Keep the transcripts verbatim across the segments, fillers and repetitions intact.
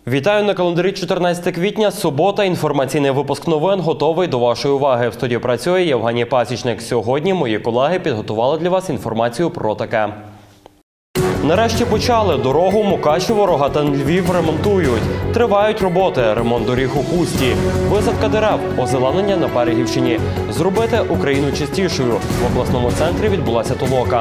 Вітаю на календарі чотирнадцяте квітня, субота, інформаційний випуск новин готовий до вашої уваги. В студії працює Євгеній Пасічник. Сьогодні мої колеги підготували для вас інформацію про таке. Нарешті почали. Дорогу Мукачево-Рогатин-Львів ремонтують. Тривають роботи. Ремонт доріг у Хусті. Висадка дерев. Озеленення на Берегівщині. Зробити Україну чистішою. В обласному центрі відбулася толока.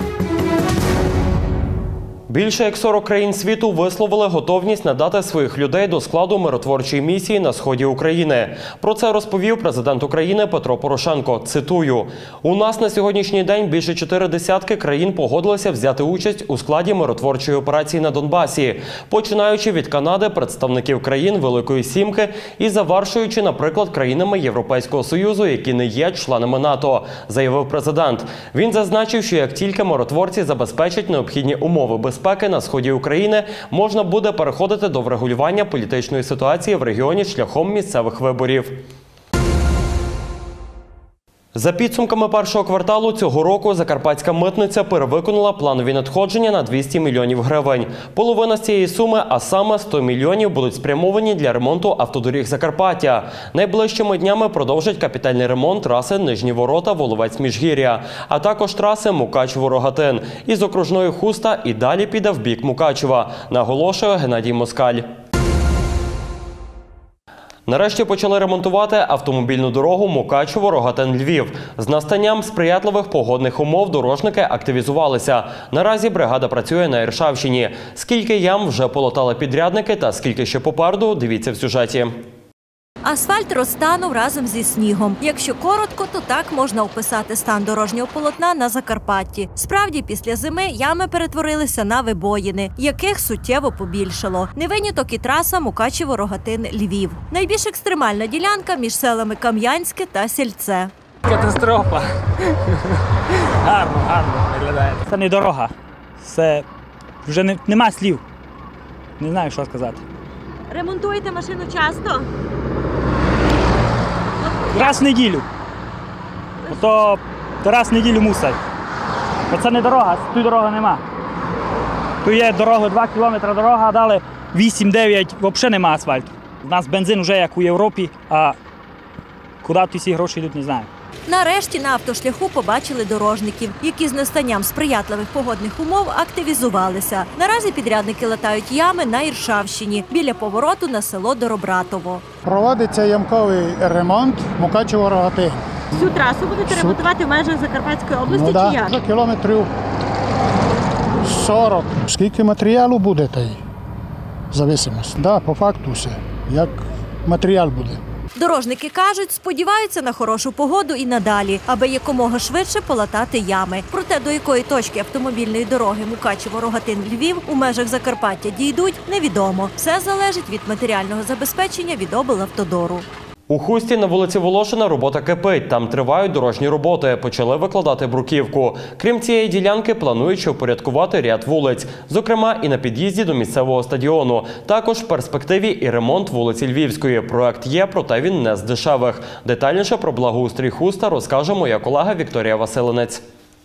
Більше як сорок країн світу висловили готовність надати своїх людей до складу миротворчої місії на сході України. Про це розповів президент України Петро Порошенко. Цитую: «У нас на сьогоднішній день більше чотири десятки країн погодилися взяти участь у складі миротворчої операції на Донбасі, починаючи від Канади, представників країн Великої Сімки і завершуючи, наприклад, країнами Європейського Союзу, які не є членами НАТО», – заявив президент. Він зазначив, що як тільки миротворці забезпечать необхідні умови безпеки на сході України, можна буде переходити до врегулювання політичної ситуації в регіоні шляхом місцевих виборів. За підсумками першого кварталу цього року Закарпатська митниця перевиконала планові надходження на двісті мільйонів гривень. Половина з цієї суми, а саме сто мільйонів, будуть спрямовані для ремонту автодоріг Закарпаття. Найближчими днями продовжать капітальний ремонт траси Нижні Ворота – Воловець-Міжгір'я, а також траси Мукачево-Рогатин. Із окружної Хуста і далі піде в бік Мукачева, наголошує Геннадій Москаль. Нарешті почали ремонтувати автомобільну дорогу Мукачево-Рогатин-Львів. З настанням сприятливих погодних умов дорожники активізувалися. Наразі бригада працює на Іршавщині. Скільки ям вже полатали підрядники та скільки ще попереду – дивіться в сюжеті. Асфальт розтанув разом зі снігом. Якщо коротко, то так можна описати стан дорожнього полотна на Закарпатті. Справді, після зими ями перетворилися на вибоїни, яких суттєво побільшало. Не виняток і траса Мукачево-Рогатин-Львів. Найбільш екстремальна ділянка між селами Кам'янське та Сільце. Катастрофа. Гарно, гарно виглядає. Це не дорога. Це вже не, нема слів. Не знаю, що сказати. Ремонтуєте машину часто? Раз в неділю. То, то раз в неділю мусить. Бо це не дорога, тут дороги нема. Тут є дорога два кілометри дорога, а далі вісім-дев'ять взагалі нема асфальту. У нас бензин вже як у Європі, а куди ті всі гроші йдуть, не знаю. Нарешті на автошляху побачили дорожників, які з настанням сприятливих погодних умов активізувалися. Наразі підрядники латають ями на Іршавщині, біля повороту на село Доробратово. Проводиться ямковий ремонт Мукачево-Рогатин. Всю трасу будете Всю... ремонтувати в межах Закарпатської області, ну, чи да, як? За кілометрів сорок. Скільки матеріалу буде, та й зависимость. Да, по факту все, як матеріал буде. Дорожники кажуть, сподіваються на хорошу погоду і надалі, аби якомога швидше полатати ями. Проте до якої точки автомобільної дороги Мукачево-Рогатин-Львів у межах Закарпаття дійдуть, невідомо. Все залежить від матеріального забезпечення від облавтодору. У Хусті на вулиці Волошина робота кипить. Там тривають дорожні роботи. Почали викладати бруківку. Крім цієї ділянки, планують ще впорядкувати ряд вулиць. Зокрема, і на під'їзді до місцевого стадіону. Також в перспективі і ремонт вулиці Львівської. Проект є, проте він не з дешевих. Детальніше про благоустрій Хуста розкаже моя колега Вікторія Василинець.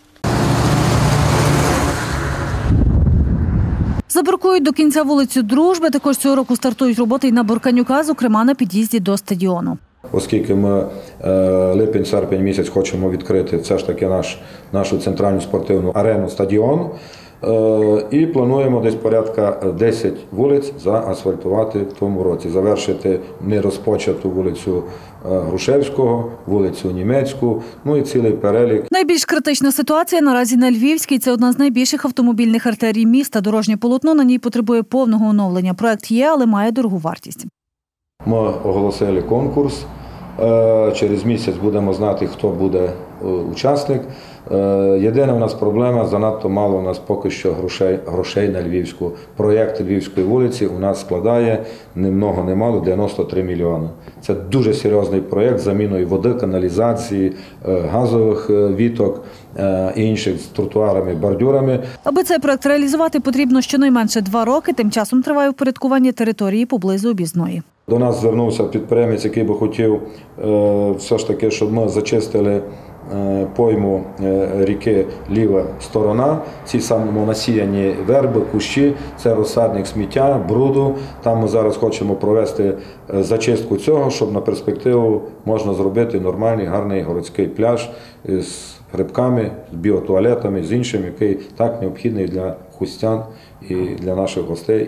Забрукують до кінця вулицю Дружби. Також цього року стартують роботи і на Бурканюка, зокрема на під'їзді до стадіону. Оскільки ми липень-серпень місяць хочемо відкрити все ж таки наш, нашу центральну спортивну арену, стадіон. І плануємо десь порядка десять вулиць заасфальтувати в тому році. Завершити нерозпочату вулицю Грушевського, вулицю Німецьку, ну і цілий перелік. Найбільш критична ситуація наразі на Львівській. Це одна з найбільших автомобільних артерій міста. Дорожнє полотно на ній потребує повного оновлення. Проект є, але має дорогу вартість. Ми оголосили конкурс. Через місяць будемо знати, хто буде учасник. Єдина у нас проблема, занадто мало у нас поки що грошей, грошей на Львівську. Проєкт Львівської вулиці у нас складає ні много, ні мало дев'яносто три мільйони. Це дуже серйозний проєкт з заміною води, каналізації, газових віток і інших з тротуарами, бордюрами. Аби цей проєкт реалізувати, потрібно щонайменше два роки. Тим часом триває впорядкування території поблизу об'їзної. До нас звернувся підприємець, який би хотів все ж таки, щоб ми зачистили пойму ріки ліва сторона, ці самонасіяні верби, кущі, це розсадник сміття, бруду. Там ми зараз хочемо провести зачистку цього, щоб на перспективу можна зробити нормальний, гарний городський пляж з грибками, з біотуалетами, з іншим, який так необхідний для хустян і для наших гостей.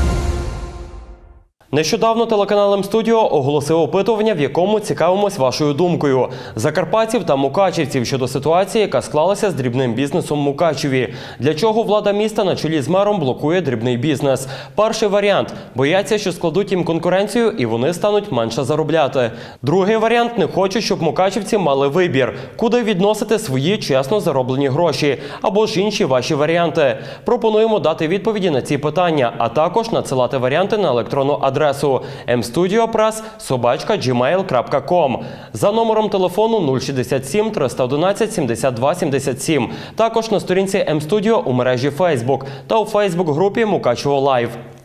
Нещодавно телеканал М-Студіо оголосив опитування, в якому цікавимось вашою думкою – закарпатців та мукачівців щодо ситуації, яка склалася з дрібним бізнесом в Мукачеві. Для чого влада міста на чолі з мером блокує дрібний бізнес? Перший варіант – бояться, що складуть їм конкуренцію і вони стануть менше заробляти. Другий варіант – не хочуть, щоб мукачівці мали вибір, куди відносити свої чесно зароблені гроші. Або ж інші ваші варіанти. Пропонуємо дати відповіді на ці питання, а також надсилати варіанти на електронну адресу. адресу ем студіо прес собачка джімейл крапка ком за номером телефону нуль шістдесят сім триста одинадцять сімдесят два сімдесят сім, також на сторінці М-Студіо у мережі Фейсбук та у Фейсбук-групі Мукачево Лайв.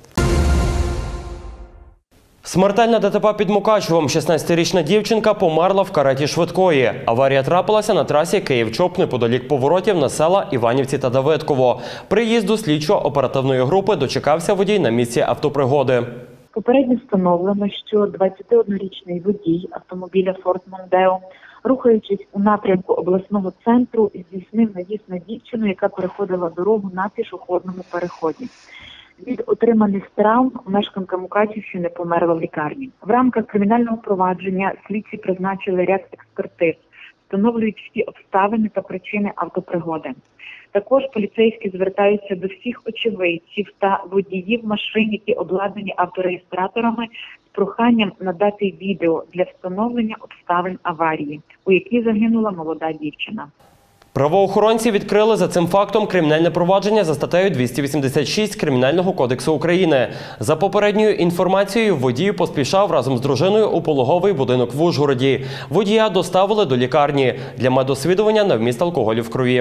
Смертельне ДТП під Мукачевом. шістнадцятирічна дівчинка померла в кареті швидкої. Аварія трапилася на трасі Київ-Чоп неподалік поворотів на села Іванівці та Давидково. Приїзду слідчо-оперативної групи дочекався водій на місці автопригоди. Попередньо встановлено, що двадцятиоднорічний водій автомобіля Ford Mondeo, рухаючись у напрямку обласного центру, здійснив наїзд на дівчину, яка переходила дорогу на пішохідному переході. Від отриманих травм мешканка Мукачівщини померла в лікарні. В рамках кримінального провадження слідчі призначили ряд експертиз, встановлюють всі обставини та причини автопригоди. Також поліцейські звертаються до всіх очевидців та водіїв машин, які обладнані автореєстраторами, з проханням надати відео для встановлення обставин аварії, у якій загинула молода дівчина. Правоохоронці відкрили за цим фактом кримінальне провадження за статтею двісті вісімдесят шість Кримінального кодексу України. За попередньою інформацією, водій поспішав разом з дружиною у пологовий будинок в Ужгороді. Водія доставили до лікарні для медосвідування на вміст алкоголю в крові.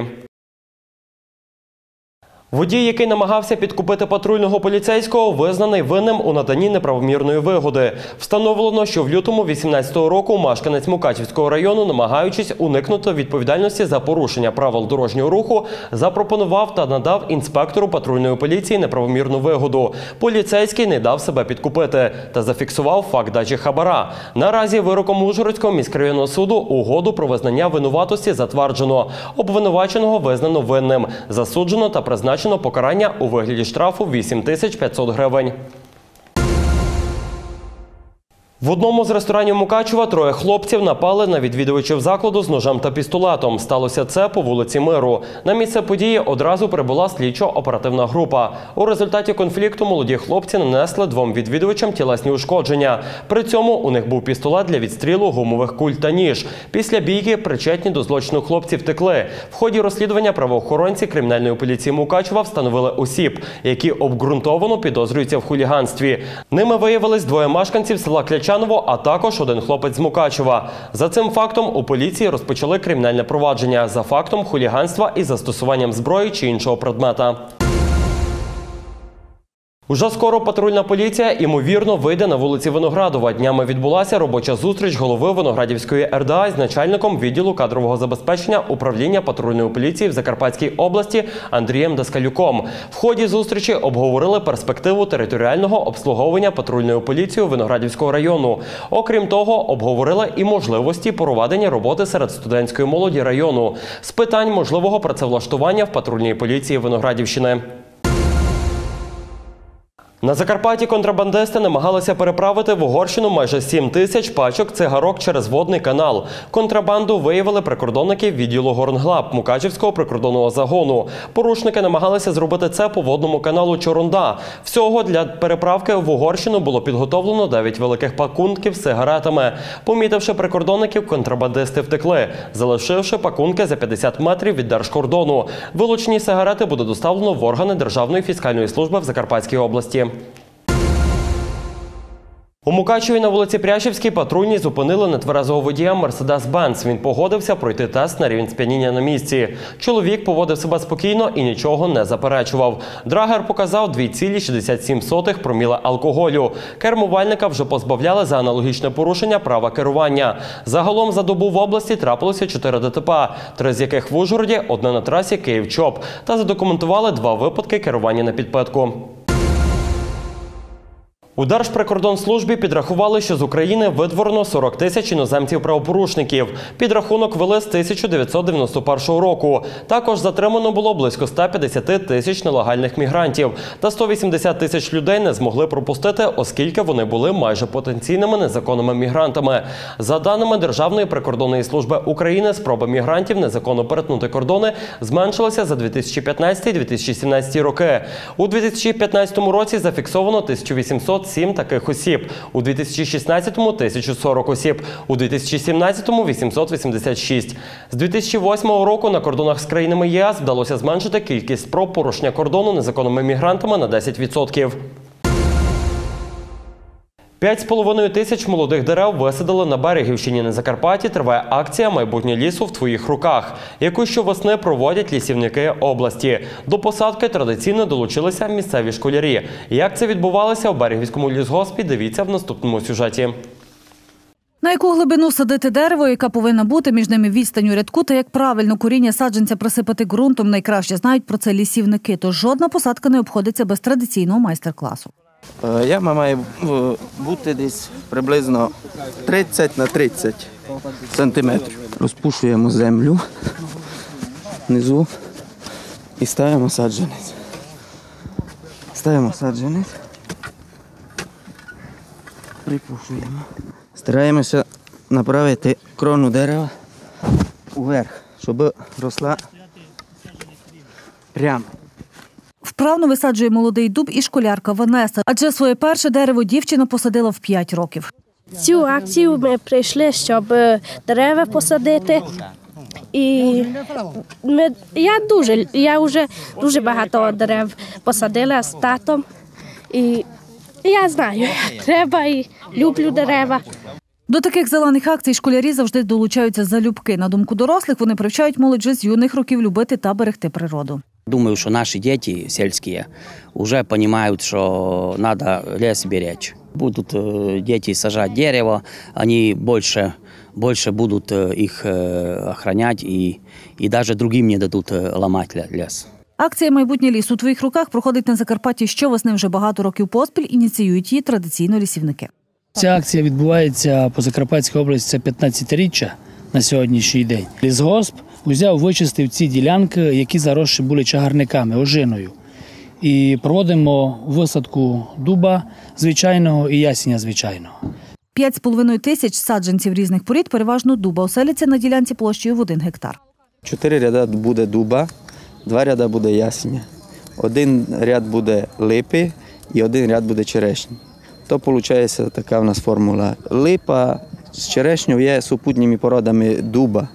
Водій, який намагався підкупити патрульного поліцейського, визнаний винним у наданні неправомірної вигоди. Встановлено, що в лютому дві тисячі вісімнадцятого року мешканець Мукачівського району, намагаючись уникнути відповідальності за порушення правил дорожнього руху, запропонував та надав інспектору патрульної поліції неправомірну вигоду. Поліцейський не дав себе підкупити та зафіксував факт дачі хабара. Наразі вироком Ужгородського міськрайонного суду угоду про визнання винуватості затверджено. Обвинуваченого визнано винним, засуджено та призначено покарання у вигляді штрафу вісім тисяч п'ятсот гривень. В одному з ресторанів Мукачева троє хлопців напали на відвідувачів закладу з ножем та пістолетом. Сталося це по вулиці Миру. На місце події одразу прибула слідчо-оперативна група. У результаті конфлікту молоді хлопці нанесли двом відвідувачам тілесні ушкодження. При цьому у них був пістолет для відстрілу гумових куль та ніж. Після бійки причетні до злочину хлопці втекли. В ході розслідування правоохоронці кримінальної поліції Мукачева встановили осіб, які обґрунтовано підозрюються в хуліганстві. Ними виявились двоє мешканців села Клячаново, а також один хлопець з Мукачева. За цим фактом у поліції розпочали кримінальне провадження за фактом хуліганства із застосуванням зброї чи іншого предмета. Уже скоро патрульна поліція, ймовірно, вийде на вулиці Виноградова. Днями відбулася робоча зустріч голови Виноградівської ер де а з начальником відділу кадрового забезпечення управління патрульної поліції в Закарпатській області Андрієм Даскалюком. В ході зустрічі обговорили перспективу територіального обслуговування патрульною поліцією Виноградівського району. Окрім того, обговорили і можливості проведення роботи серед студентської молоді району з питань можливого працевлаштування в патрульній поліції Виноградівщини. На Закарпатті контрабандисти намагалися переправити в Угорщину майже сім тисяч пачок цигарок через водний канал. Контрабанду виявили прикордонники відділу Горнглаб Мукачівського прикордонного загону. Порушники намагалися зробити це по водному каналу Чорунда. Всього для переправки в Угорщину було підготовлено дев'ять великих пакунків з сигаретами. Помітивши прикордонників, контрабандисти втекли, залишивши пакунки за п'ятдесят метрів від держкордону. Вилучені сигарети буде доставлено в органи Державної фіскальної служби в Закарпатській області. У Мукачеві на вулиці Прящівській патрульні зупинили нетверезого водія Мерседес-Бенц. Він погодився пройти тест на рівень сп'яніння на місці. Чоловік поводив себе спокійно і нічого не заперечував. Драгер показав два цілі шістдесят сім сотих проміла алкоголю. Кермувальника вже позбавляли за аналогічне порушення права керування. Загалом за добу в області трапилося чотири ДТП, три з яких в Ужгороді, одне на трасі Київ-Чоп. Та задокументували два випадки керування на підпитку. У Держприкордонслужбі підрахували, що з України видворено сорок тисяч іноземців-правопорушників. Підрахунок вели з тисяча дев'ятсот дев'яносто першого року. Також затримано було близько ста п'ятдесяти тисяч нелегальних мігрантів. Та сто вісімдесят тисяч людей не змогли пропустити, оскільки вони були майже потенційними незаконними мігрантами. За даними Державної прикордонної служби України, спроби мігрантів незаконно перетнути кордони зменшилися за дві тисячі п'ятнадцятий - дві тисячі сімнадцятий роки. У дві тисячі п'ятнадцятому році зафіксовано тисячу вісімсот сім таких осіб, у дві тисячі шістнадцятому – тисяча сорок осіб, у дві тисячі сімнадцятому – вісімсот вісімдесят шість. З дві тисячі восьмого року на кордонах з країнами ЄС вдалося зменшити кількість спроб порушення кордону незаконними мігрантами на десять відсотків. П'ять з половиною тисяч молодих дерев висадили на Берегівщині. На Закарпатті триває акція «Майбутнє лісу в твоїх руках», яку щовесни проводять лісівники області. До посадки традиційно долучилися місцеві школярі. Як це відбувалося в Берегівському лісгоспі, дивіться в наступному сюжеті. На яку глибину садити дерево, яка повинна бути між ними відстань у рядку, та як правильно коріння саджанця присипати ґрунтом, найкраще знають про це лісівники. Тож жодна посадка не обходиться без традиційного майстер-класу. Яма має бути десь приблизно тридцять на тридцять сантиметрів. Розпушуємо землю внизу і ставимо саджанець. Ставимо саджанець, припушуємо. Стараємося направити крону дерева вверх, щоб росла прямо. Вправно висаджує молодий дуб і школярка Ванеса, адже своє перше дерево дівчина посадила в п'ять років. Цю акцію ми прийшли, щоб дерева посадити. І ми, я дуже, я вже дуже багато дерев посадила з татом. І я знаю, як треба і люблю дерева. До таких зелених акцій школярі завжди долучаються залюбки. На думку дорослих, вони привчають молодь вже з юних років любити та берегти природу. Думаю, что наши дети сельские уже понимают, что надо лес беречь. Будут дети сажать дерево, они больше, больше будут их охранять и, и даже другим не дадут ломать лес. Акція «Майбутнє ліс у твоїх руках» проходить на Закарпатті щовесни вже багато років поспіль, ініціюють її традиційно лісівники. Ця акція відбувається по Закарпатській області, це п'ятнадцятиріччя на сьогоднішній день. Лісгосп узяв, вичистив ці ділянки, які заросші були чагарниками, ожиною. І проводимо висадку дуба звичайного і ясеня звичайного. П'ять з половиною тисяч саджанців різних порід, переважно дуба, оселяться на ділянці площею в один гектар. Чотири ряда буде дуба, два ряда буде ясеня, один ряд буде липи і один ряд буде черешні. То виходить така в нас формула. Липа з черешнею є супутніми породами дуба.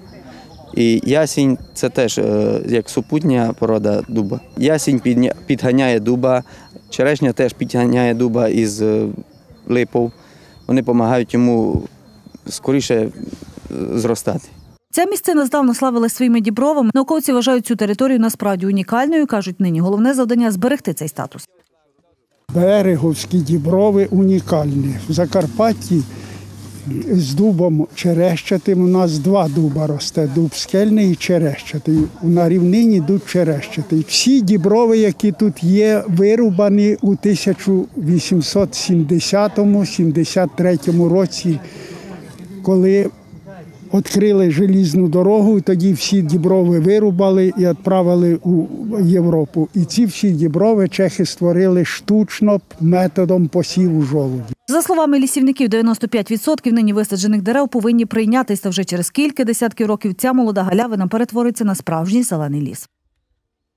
І ясінь – це теж як супутня порода дуба. Ясінь підганяє дуба, черешня теж підганяє дуба із липов. Вони допомагають йому скоріше зростати. Ця місцина здавна славилась своїми дібровами. Науковці вважають цю територію насправді унікальною. Кажуть, нині головне завдання – зберегти цей статус. Береговські діброви унікальні. В Закарпатті з дубом черещатим у нас два дуба росте. Дуб скельний і черещатий. На рівнині дуб черещатий. Всі діброви, які тут є, вирубані у тисяча вісімсот сімдесятому - сімдесят третьому році, коли відкрили желізну дорогу, і тоді всі діброви вирубали і відправили у Європу. І ці всі діброви чехи створили штучно методом посіву жолуді. За словами лісівників, дев'яносто п'ять відсотків нині висаджених дерев повинні прийнятися. Вже через кілька десятків років ця молода галявина перетвориться на справжній зелений ліс.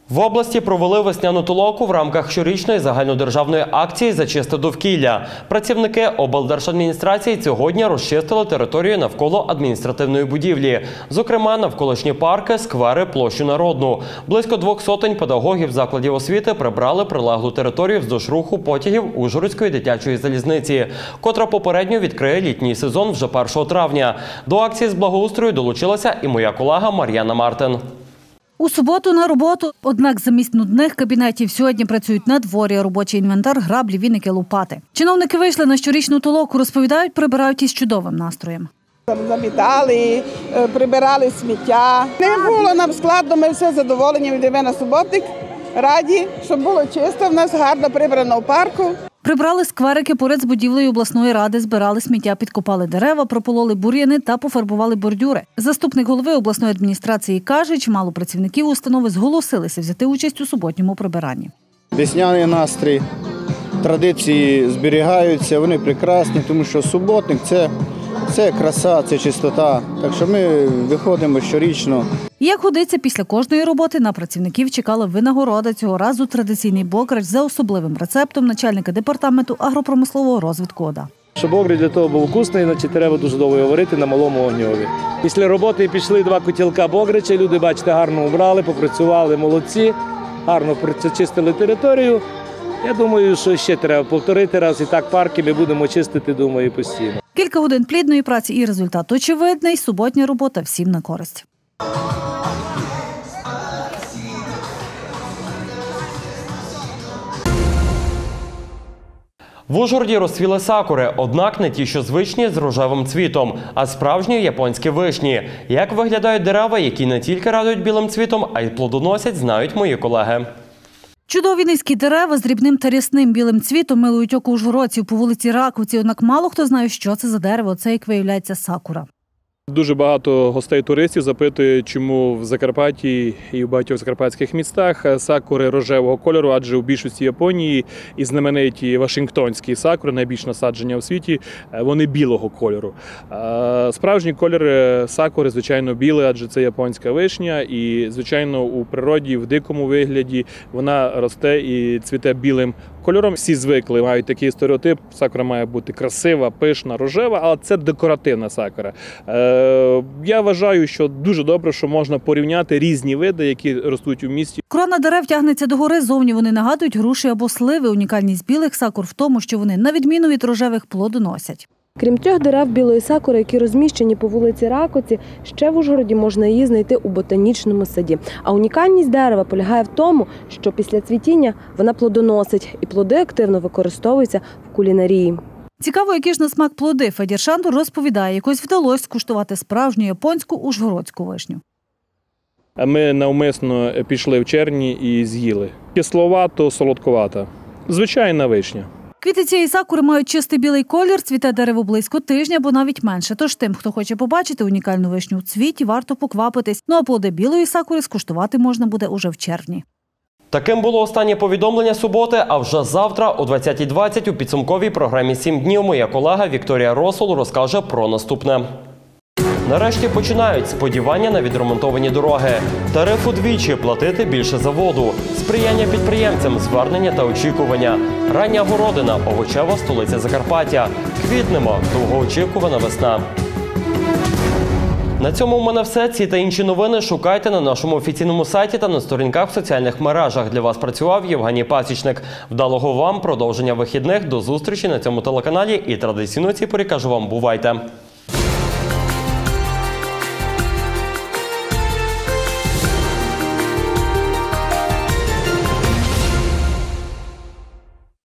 В області провели весняну толоку в рамках щорічної загальнодержавної акції «Зачисти довкілля». Працівники облдержадміністрації цього дня розчистили територію навколо адміністративної будівлі. Зокрема, навколишні парки, сквери, площу Народну. Близько двох сотень педагогів закладів освіти прибрали прилеглу територію вздовж руху потягів Ужгородської дитячої залізниці, котра попередньо відкриє літній сезон вже першого травня. До акції з благоустрою долучилася і моя колега Мар'яна Мартин. У суботу на роботу, однак замість нудних кабінетів сьогодні працюють на дворі, робочий інвентар, граблі, віники, лопати. Чиновники вийшли на щорічну толоку, розповідають, прибирають із чудовим настроєм. Замітали, прибирали сміття. Не було нам складно, ми все задоволені, йдемо на суботник, раді, щоб було чисто, в нас гарно прибрано в парку. Прибрали скверики поряд з будівлею обласної ради, збирали сміття, підкопали дерева, пропололи бур'яни та пофарбували бордюри. Заступник голови обласної адміністрації каже, чимало працівників установи зголосилися взяти участь у суботньому прибиранні. Весняний настрій, традиції зберігаються, вони прекрасні, тому що суботник – це, це краса, це чистота. Так що ми виходимо щорічно. Як годиться, після кожної роботи на працівників чекала винагорода. Цього разу традиційний бограч за особливим рецептом начальника департаменту агропромислового розвитку ОДА. Щоб бограч для того був вкусний, значить треба дуже довго його варити на малому огньові. Після роботи пішли два котілка бограча, люди, бачите, гарно убрали, попрацювали, молодці, гарно чистили територію. Я думаю, що ще треба повторити раз, і так парки ми будемо чистити, думаю, постійно. Кілька годин плідної праці і результат очевидний. Суботня робота всім на користь. В Ужгороді розцвіли сакури, однак не ті, що звичні з рожевим цвітом, а справжні японські вишні. Як виглядають дерева, які не тільки радують білим цвітом, а й плодоносять, знають мої колеги. Чудові низькі дерева з дрібним та рясним білим цвітом милують око ужгородців по вулиці Раковці, однак мало хто знає, що це за дерево. Це, як виявляється, сакура. Дуже багато гостей-туристів запитують, чому в Закарпатті і в багатьох закарпатських містах сакури рожевого кольору, адже у більшості Японії і знамениті вашингтонські сакури, найбільш насадження у світі, вони білого кольору. Справжній колір сакури, звичайно, білий, адже це японська вишня, і, звичайно, у природі, в дикому вигляді вона росте і цвіте білим кольором. Всі звикли, мають такий стереотип, сакура має бути красива, пишна, рожева, але це декоративна сакура. Я вважаю, що дуже добре, що можна порівняти різні види, які ростуть у місті. Крона дерев тягнеться догори, зовні вони нагадують груші або сливи. Унікальність білих сакур в тому, що вони, на відміну від рожевих, плодоносять. Крім трьох дерев білої сакури, які розміщені по вулиці Раковці, ще в Ужгороді можна її знайти у ботанічному саді. А унікальність дерева полягає в тому, що після цвітіння вона плодоносить, і плоди активно використовуються в кулінарії. Цікаво, які ж на смак плоди. Федір Шандур розповідає, якось вдалося скуштувати справжню японську ужгородську вишню. Ми навмисно пішли в червні і з'їли. Кисловато, солодковата. Звичайна вишня. Квіти цієї сакури мають чистий білий колір, цвіте дерево близько тижня або навіть менше. Тож тим, хто хоче побачити унікальну вишню в цвіті, варто поквапитись. Ну а плоди білої сакури скуштувати можна буде уже в червні. Таким було останнє повідомлення суботи, а вже завтра о двадцятій двадцять у підсумковій програмі «Сім днів» моя колега Вікторія Росол розкаже про наступне. Нарешті починають сподівання на відремонтовані дороги. Тариф удвічі, платити більше за воду. Сприяння підприємцям, звернення та очікування. Рання городина, овочева столиця Закарпаття. Квітнемо, довгоочікувана весна. На цьому в мене все. Ці та інші новини шукайте на нашому офіційному сайті та на сторінках в соціальних мережах. Для вас працював Євгеній Пасічник. Вдалого вам продовження вихідних. До зустрічі на цьому телеканалі. І традиційно ці порі кажу вам, бувайте!